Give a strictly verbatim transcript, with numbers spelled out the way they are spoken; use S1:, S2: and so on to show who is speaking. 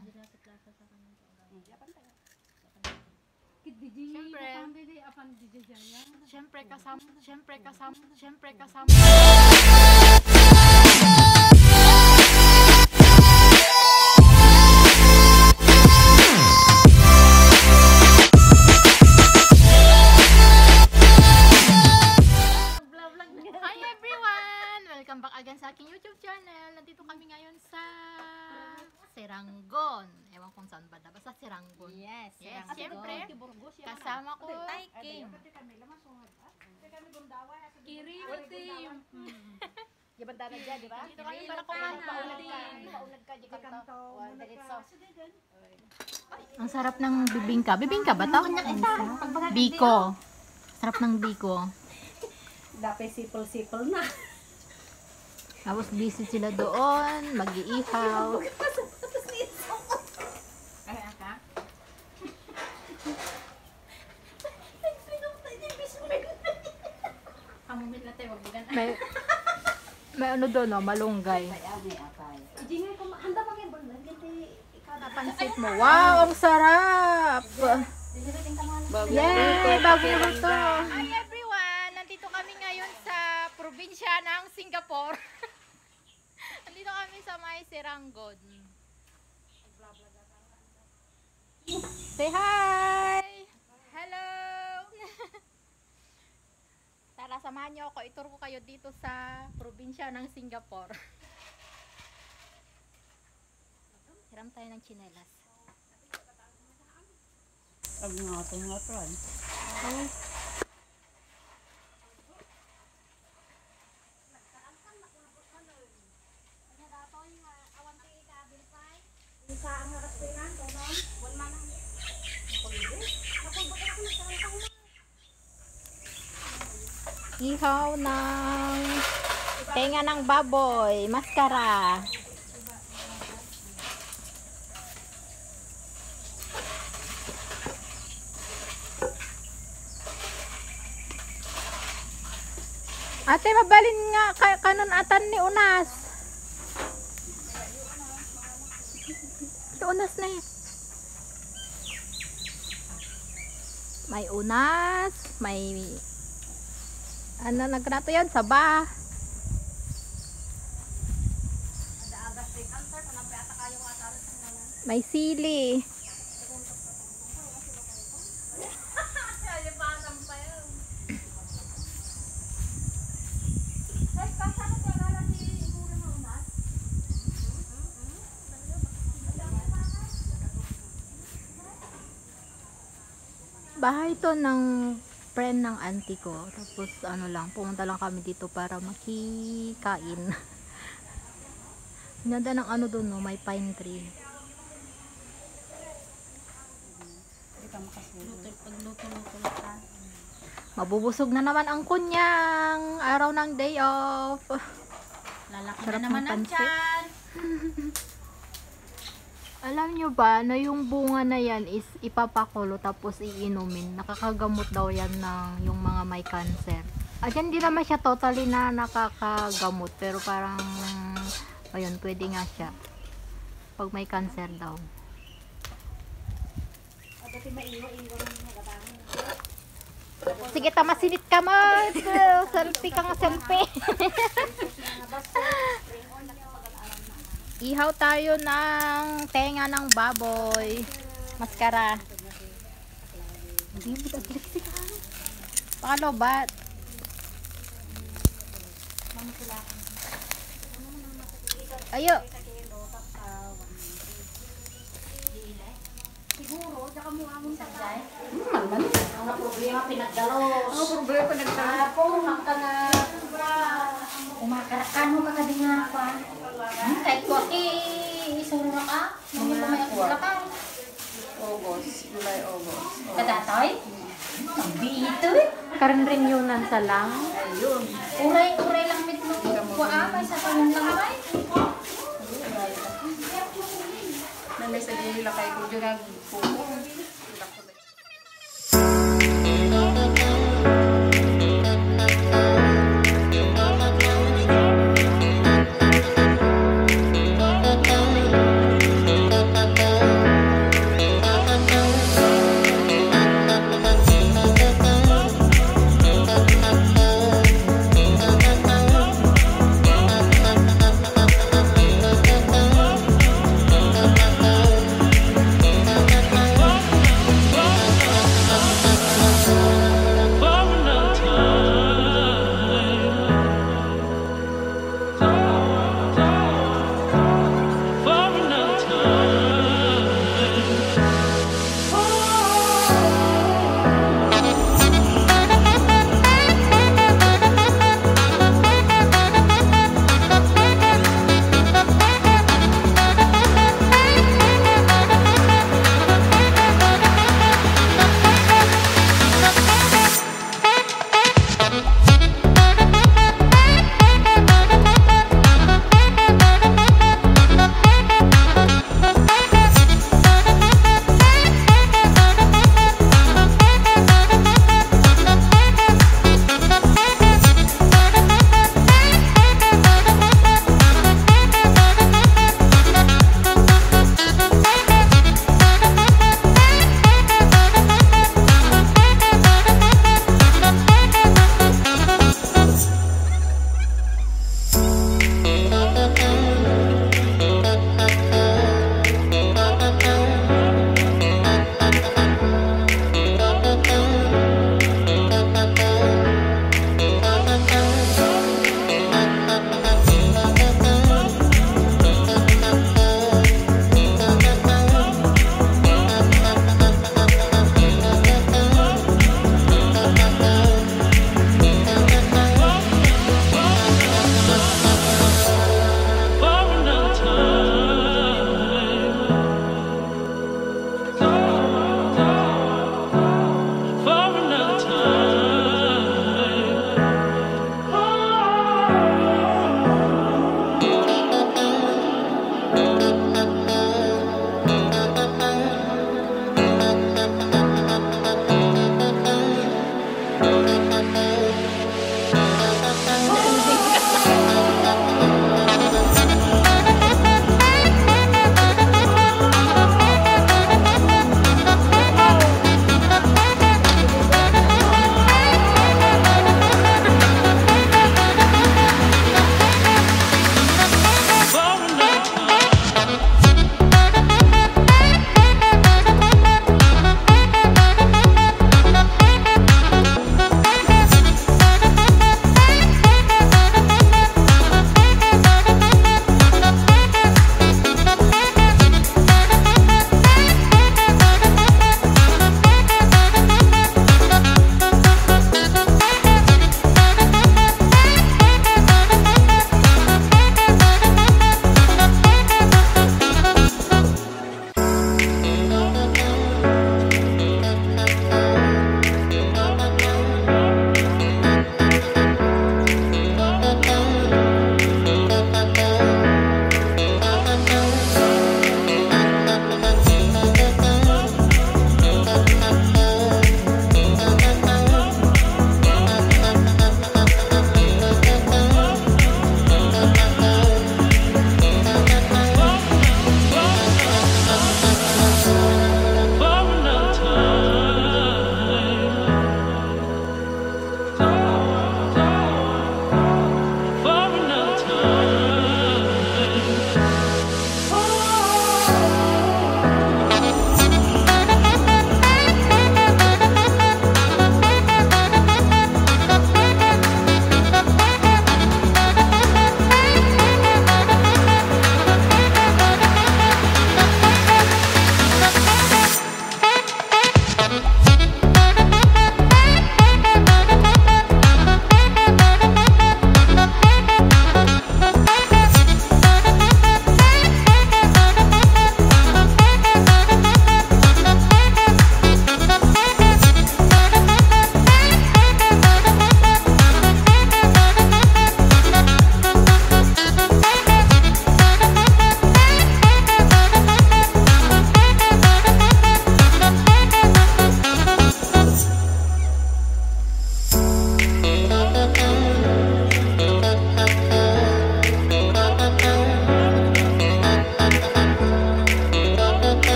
S1: Siyempre kasama, siyempre kasama, siyempre kasama. Hi everyone! Welcome back again sa aking YouTube channel. Nandito kami ngayon sa Seranggon. Ewan kung saan ba na. Basta Seranggon.
S2: Yes,
S1: yes.
S2: Seranggon.
S1: Siyempre, kasama ko
S2: Taiking.
S1: Kiriyo team.
S2: Gibanda na dyan, di ba?
S1: Dito kami para kumain.
S2: Paunad ka, di kanto. Diretso.
S1: Ang sarap ng bibingka. Bibingka ba ito? Biko. Sarap ng biko.
S2: Dapat sipol-sipol na.
S1: Tapos busy sila doon. Mag-iihaw.
S2: Ay, aka? Kamumit na tayo, wag bugan.
S1: May, may ano doon, no? Malunggay.
S2: May apay. Ijingay ko, handa pa kayo bulan.
S1: Napansit mo. Wow, ang sarap! Yay! Bago naman to. Hi everyone! Nandito kami ngayon sa probinsya ng Singapore. Nandito kami sa may Seranggon. Say hi! Hello! Tara, samahan niyo ako. Ituro ko kayo dito sa probinsya ng Singapore. Hiram tayo ng tsinelas.
S2: Ang nga ito nga ito.
S1: Oh. Ihaw ng tenga ng baboy, maskara. Ate, mabalin nga kay kanon atan ni Unas. Ito Unas na eh. May Unas, may ano nagkanato yan? Saba. May sili. Bahay to ng friend ng auntie ko. Tapos ano lang, pumunta lang kami dito para makikain. Ganda ng ano doon, no? May pine tree. Mabubusog na naman ang kunyang araw ng day off.
S2: Lalaki na naman ang tiyan.
S1: Alam nyo ba na yung bunga na yan is ipapakulo tapos iinumin. Nakakagamot daw yan ng yung mga may cancer. At yan, hindi naman siya totally na nakakagamot. Pero parang, ayun, pwede nga siya. Pag may cancer daw. Sige, tamasinit ka mo. Selfie ka nga, selfie. Ihaw tayo ng tenga ng baboy. Maskara. Hindi mo taglik ka. Pakalobat. Ayo.
S2: Siguro, tsaka mo among tatay. Hmm, ang problema pinagdalo. Ang problema pinagdalo. Pong hangka na umakarakan mo ka kading nga pa. Hmm, kahit ko eh, isuro na ka. Nung ito may akula ka.
S3: August, July, August.
S2: Kadatoy? Ang dito eh.
S1: Karon rin yun sa lang.
S3: Ayun.
S2: Uray-uray lang mit mo. Kuamay sa panong lang ay.
S3: Na may sa gilila kay ko dyan ang pupo.